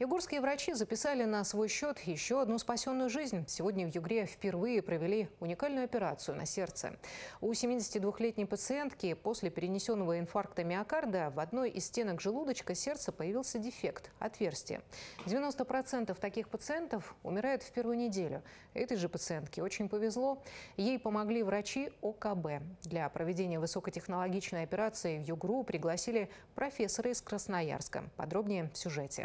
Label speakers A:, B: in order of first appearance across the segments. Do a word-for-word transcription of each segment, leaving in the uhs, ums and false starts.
A: Югорские врачи записали на свой счет еще одну спасенную жизнь. Сегодня в Югре впервые провели уникальную операцию на сердце. У семидесятидвухлетней пациентки после перенесенного инфаркта миокарда в одной из стенок желудочка сердца появился дефект – отверстие. девяносто процентов таких пациентов умирают в первую неделю. Этой же пациентке очень повезло. Ей помогли врачи О К Б. Для проведения высокотехнологичной операции в Югру пригласили профессора из Красноярска. Подробнее в сюжете.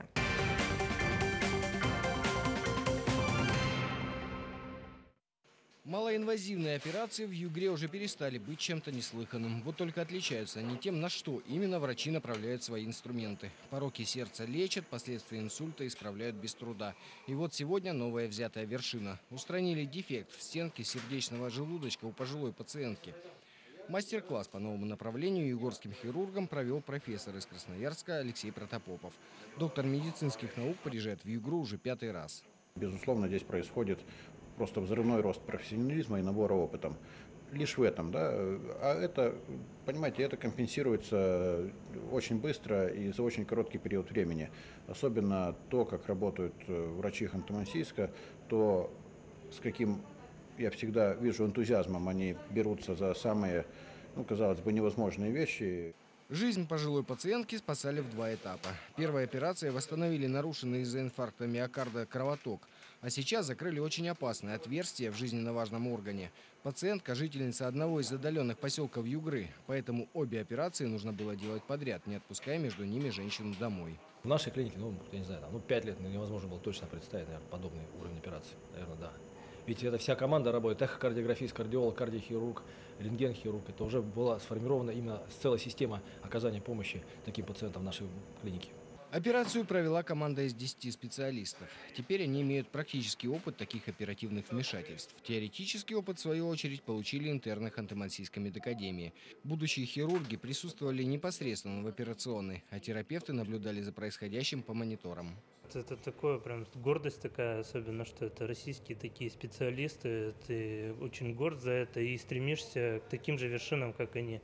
B: Малоинвазивные операции в Югре уже перестали быть чем-то неслыханным. Вот только отличаются они тем, на что именно врачи направляют свои инструменты. Пороки сердца лечат, последствия инсульта исправляют без труда. И вот сегодня новая взятая вершина. Устранили дефект в стенке сердечного желудочка у пожилой пациентки. Мастер-класс по новому направлению югорским хирургам провел профессор из Красноярска Алексей Протопопов. Доктор медицинских наук приезжает в Югру уже пятый раз.
C: Безусловно, здесь происходит просто взрывной рост профессионализма и набора опытом. Лишь в этом, да. А это, понимаете, это компенсируется очень быстро и за очень короткий период времени. Особенно то, как работают врачи Ханты-Мансийска, то, с каким, я всегда вижу, энтузиазмом они берутся за самые, ну, казалось бы, невозможные вещи.
B: Жизнь пожилой пациентки спасали в два этапа. Первая операция восстановили нарушенный из-за инфаркта миокарда кровоток. А сейчас закрыли очень опасное отверстие в жизненно важном органе. Пациентка – жительница одного из отдаленных поселков Югры. Поэтому обе операции нужно было делать подряд, не отпуская между ними женщину домой.
D: В нашей клинике, ну, я не знаю, ну, пять лет невозможно было точно представить, наверное, подобный уровень операции. Наверное, да. Ведь это вся команда работает, эхокардиографист, кардиолог, кардиохирург, рентгенхирург. Это уже была сформирована именно целая система оказания помощи таким пациентам в нашей клинике.
B: Операцию провела команда из десяти специалистов. Теперь они имеют практический опыт таких оперативных вмешательств. Теоретический опыт, в свою очередь, получили интерны Ханты-Мансийской медакадемии. Будущие хирурги присутствовали непосредственно в операционной, а терапевты наблюдали за происходящим по мониторам.
E: Это такое, прям гордость такая, особенно, что это российские такие специалисты. Ты очень горд за это и стремишься к таким же вершинам, как они.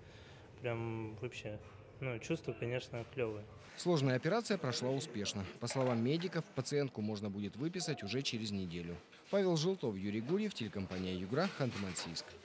E: Прям вообще, ну, чувства, конечно, клевые.
B: Сложная операция прошла успешно. По словам медиков, пациентку можно будет выписать уже через неделю. Павел Желтов, Юрий Гурьев, телекомпания Югра, Ханты-Мансийск.